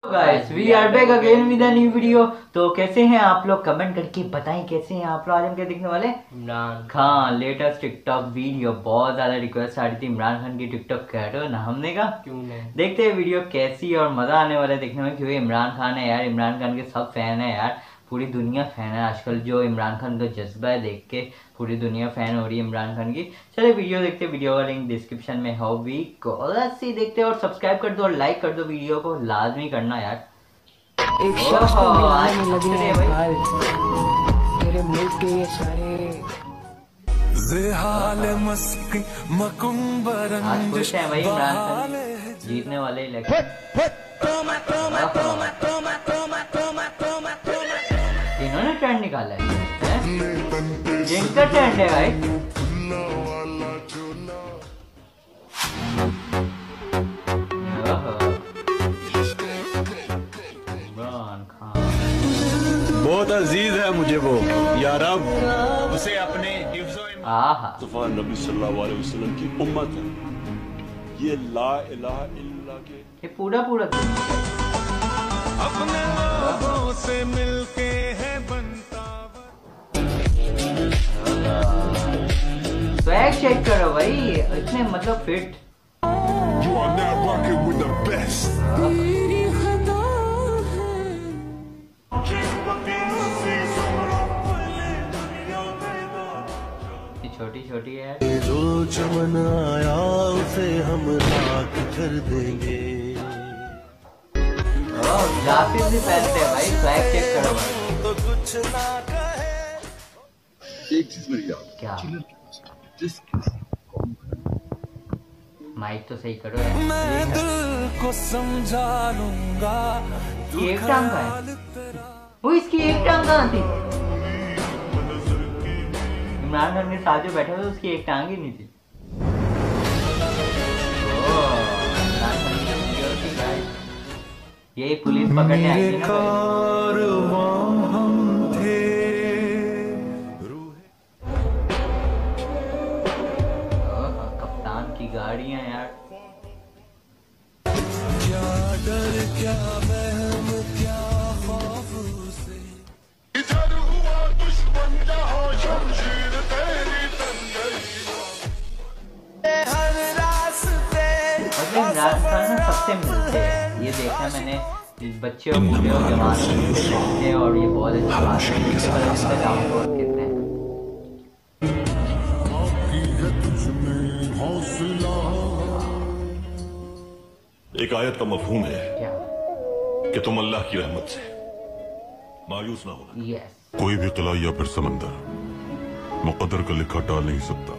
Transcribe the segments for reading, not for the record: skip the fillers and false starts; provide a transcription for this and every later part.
Guys we are back again with a new video. तो कैसे हैं आप लोग, कमेंट करके बताएं कैसे हैं आप लोग। आज हम क्या देखने वाले, Imran Khan latest TikTok video. बहुत ज्यादा रिक्वेस्ट आ रही थी इमरान खान की टिकटॉक करो ना, हमने कहा क्यों नहीं। देखते हैं वीडियो कैसी और मजा आने वाला है देखने में, क्योंकि इमरान खान है यार, इमरान खान के सब फैन है यार, पूरी दुनिया फैन है आजकल। जो इमरान खान का जज्बा है देख के पूरी दुनिया फैन हो रही है इमरान खान की। चलिए वीडियो देखते हैं, वीडियो का लिंक डिस्क्रिप्शन में हो भी सी देखते हैं और सब्सक्राइब कर दो और लाइक कर दो, वीडियो को लाजमी करना यार। एक शख्स को मिलाने में लगे हैं हाल तेरे मुल्क के ये सारे मस्ती है भाई, इमरान खान जीतने वाले ही लगे। इन्होंने ट्रेंड निकाला है, जिनका ट्रेंड है भाई। इमरान खान बहुत अजीज है मुझे वो, या रब उसे अपने आहा नबी सल्लल्लाहु अलैहि वसल्लम की उम्मत है। ये ला इलाहा इल्लल्लाह के ये पूरा अपने लोगों से मिलके है बनता। स्वैग चेक करो भाई, इतने मतलब fit. You are now rocking with the best. छोटी छोटी है, जो चमन आया उसे हम राख कर देंगे। ग्लासेस भी पहनते हैं भाई, स्वैग चेक करो भाई। तो कुछ ना कहे। एक चीज मेरी याद क्या जिस माइक तो सही करो यार। मैं दिल को समझा लूंगा। इसकी एक टांग का है वो, इसकी एक टांग कहाँ थी? इमरान खान के साथ जो बैठे हुए उसकी एक टांग ही नहीं थी। यही पुलिस पकड़ने आई थी ना। कप्तान की गाड़ियां यार। क्या डर क्या वहम क्या खौफ से इधर हुआ दुश्मन जहां शमशीर तेरी हर रास्ते। इमरान खान ना सबसे मिलते हैं, ये देखा मैंने, बच्चे और बूढ़े और जवान मिलते हैं और ये बहुत अच्छी बात है। इसके बाद इसका डाउनलोड कितने हैं। एक आयत का मफहूम है क्या? कि तुम अल्लाह की रहमत से मायूस ना होना। यस कोई भी किला या फिर समंदर मुकद्दर का लिखा टाल नहीं सकता।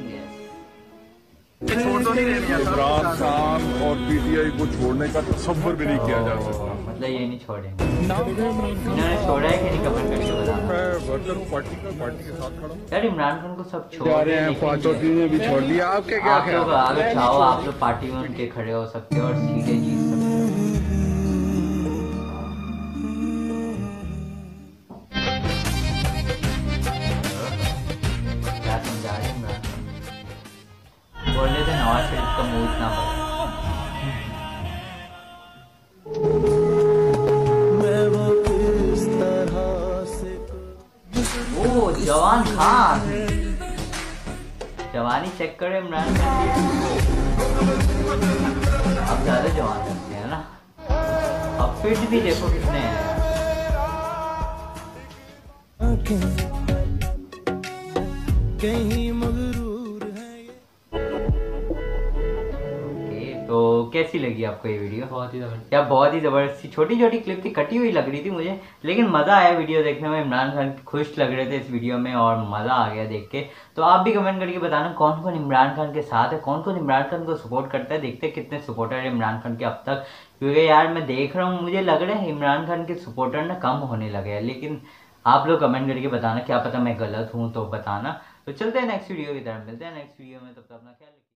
इमरान खान और पीटीआई को छोड़ने का तसव्वुर भी नहीं किया जा सकता। मतलब ये नहीं छोड़ेंगे, इन्होंने छोड़ा है कि नहीं, कमेंट करके बताना। मैं वर्कर पार्टी के साथ खड़ा हूं। यार इमरान खान को सब छोड़ जा रहे हैं, फातोती ने भी छोड़ दिया। आपके क्या आप लोग अगर चाहो आप लोग पार्टी में उनके खड़े हो सकते हो और सीटें जीत सकते हो। क्या समझा रहे हैं इमरान खान? बोल रहे थे नवाज शरीफ का मुंह इतना बड़ा। मैं वो किस तरह से ओ जवान खान, जवानी चेक करे इमरान खान की। अब ज्यादा जवान लगते हैं ना, अब फिट भी देखो कितने हैं। कहीं मगरूर है ये। ओके, तो कैसी लगी आपको ये वीडियो? बहुत ही जबरदस्त यार, बहुत ही जबरदस्त। छोटी छोटी क्लिप थी, कटी हुई लग रही थी मुझे, लेकिन मज़ा आया वीडियो देखने में। इमरान खान खुश लग रहे थे इस वीडियो में और मज़ा आ गया देख के। तो आप भी कमेंट करके बताना कौन कौन इमरान खान के साथ है, कौन कौन इमरान खान को सपोर्ट करता है। देखते हैं कितने सपोर्टर है इमरान खान के अब तक, क्योंकि यार मैं देख रहा हूँ, मुझे लग रहा है इमरान खान के सपोर्टर ना कम होने लगे हैं। लेकिन आप लोग कमेंट करके बताना, क्या पता मैं गलत हूँ तो बताना। तो चलते हैं नेक्स्ट वीडियो की तरफ, मिलते हैं नेक्स्ट वीडियो में, तब तक अपना ख्याल रखिए।